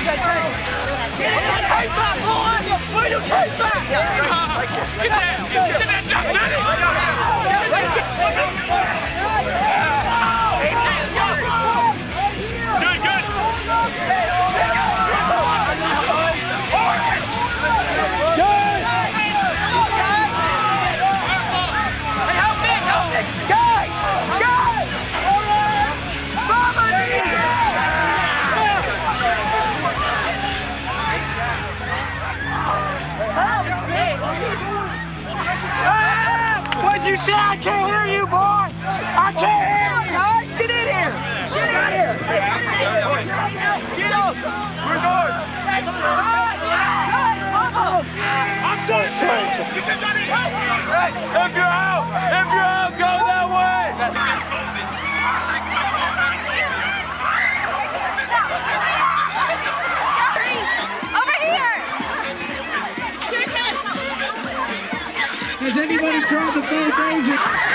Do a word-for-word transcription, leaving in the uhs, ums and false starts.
Came back, boy! Where you came back? Get that! Get that duck, get it! Good, good! Good! Hey, help me, help me! Guys! Guys! Mama needs it! What'd you say? I can't hear you, boy! I can't hear you, guys! Get in here! Get in here! Get up! Where's ours? I'm trying to change him. If you're out, if you're out, go that way! Over here! Has anybody tried the full daisy?